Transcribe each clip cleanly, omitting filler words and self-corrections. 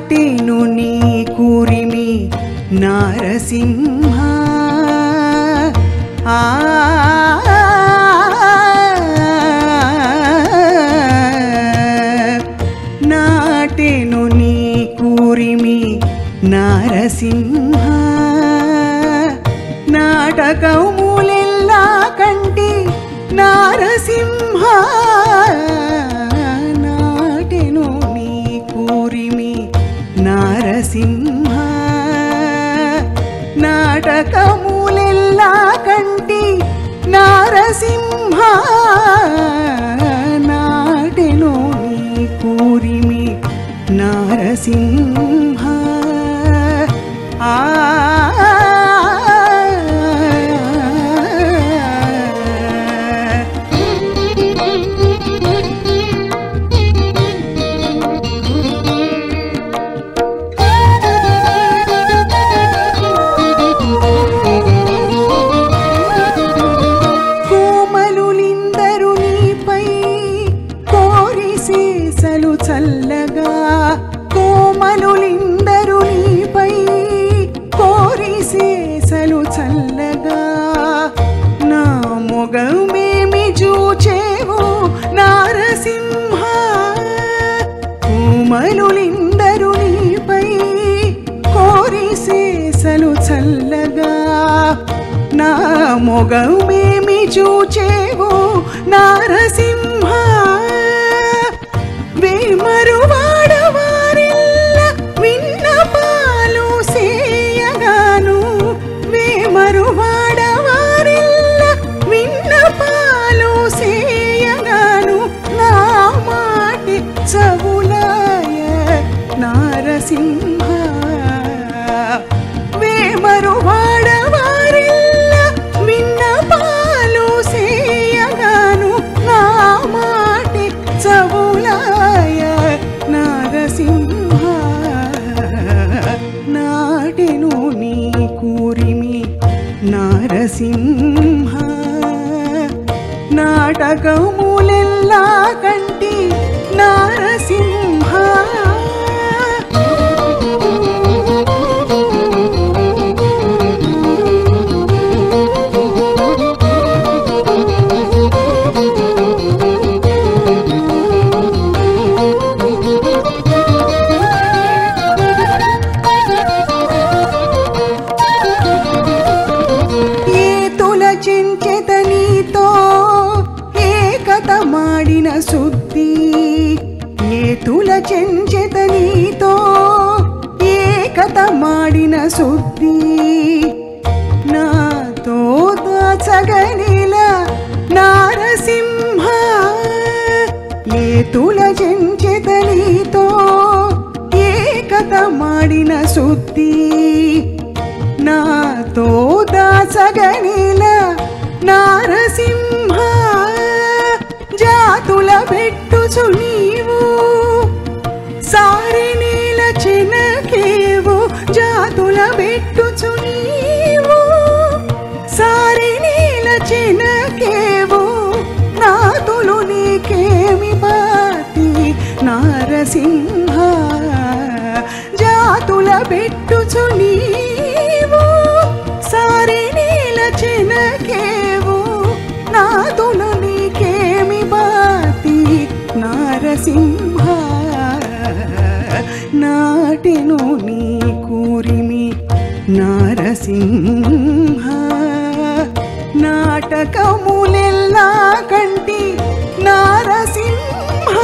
నాటెను నీ కూరిమి నారసింహ నాటెను నీ కూరిమి నారసింహ నాటకములెల్లా కంటి నారసింహ నాటెను నీ కూరిమి నారసింహ నాటకములెల్లా కంటి నారసింహ నాటెను నీ కూరిమి నారసింహ కోమలులిందరు నీపై కోరి శేషలు చల్లగా కోమలులిందరు నీపై కోరి శేషలు చల్లగా నా మొగమేమి చూచేవో నారసింహ కోమలులిందరు నీపై కోరి శేషలు చల్లగా నా మొగమేమి చూచేవో నారసింహ వేమరువాడవారిల్ల విన్నపాలు సేయగాను వేమరువాడవారిల్ల విన్నపాలు సేయగాను నా మాటి చవులాయ నారసింహ వేమరువాడవారిల్ల విన్నపాలు సేయగాను నా మాటి చవులాయ నారసింహ నాటెను నీ కూరిమి నారసింహ నాటకములెల్లా కంటి నారసింహ ಮಾಡಿನ ಸುದ್ದಿ ಏತುಲ ಚೆಂಚೆತ ನೀತೋ ಏಕತ ಮಾಡಿನ ಸುದ್ದಿ ನಾತೋ ದಾಚಗನಿಲ ನಾರಸಿಂಹ ಏತುಲ ಚೆಂಚೆತ ನೀತೋ ಏಕತ ಮಾಡಿನ ಸುದ್ದಿ ನಾತೋ ದಾಚಗನಿಲ నారసింహ జాతుల పెట్టుచు నీవు సారి నీల చెనకేవు జాతుల పెట్టుచు నీవు సారి నీల చెనకేవు నాతులు నీకేమి బాతి నారసింహ జాతుల పెట్టుచు నీవు సారి నీల చెనకేవు నాతులు నీకేమి బాతి నారసింహ నాటెను నీ కూరిమి నారసింహ నాటకములెల్లా కంటి నారసింహ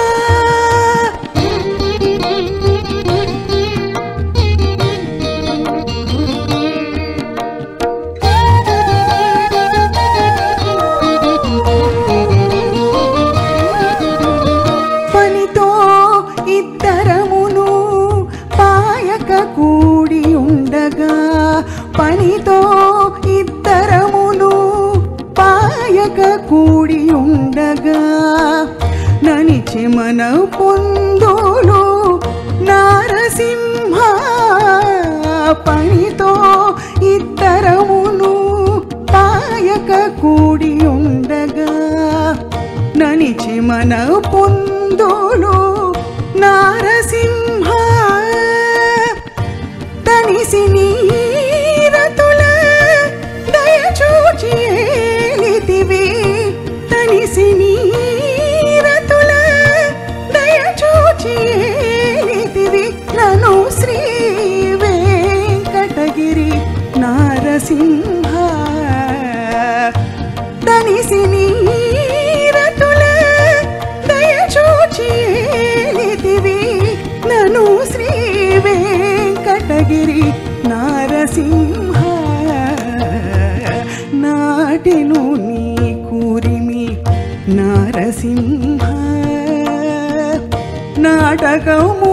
కూడి ఉండగా పనితో ఇద్దరమును పాయక కూడి ఉండగా ననిచి మన పొందులు నారసింహ పనితో ఇద్దరమును పాయక కూడి ఉండగా ననిచి మన పొందులు నారసింహ నరసింహ తనిసి నీరతుల దయచూచి ఏలితివి నను శ్రీ వెంకటగిరి నరసింహ నాటిను నీ కూరిమి నరసింహ నాటకము